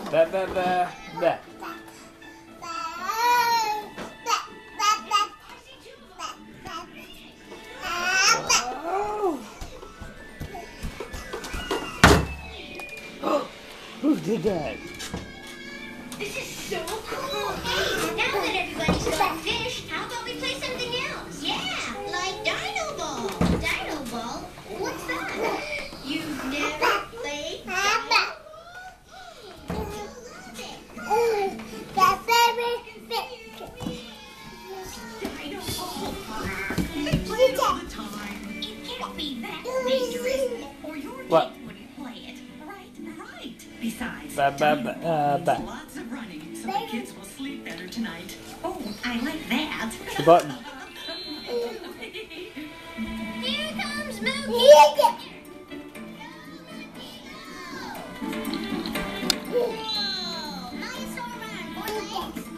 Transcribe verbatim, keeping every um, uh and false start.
Ba ba ba ba. Oh. Who did that? This is so cool. Hey, now that everybody's got fish, how about we play something else? Yeah, like Dino Ball. Dino Ball? What's that? You've never played Dino Ball? Dino Ball. They play it all the time. It can't be that dangerous, or your What? team wouldn't play it. Right, right. Besides, Ba ba ba uh, ba. lots of running, so the kids will sleep better tonight. Oh, I like that. The button. Here comes Mookie. Whoa, nice home run, four legs.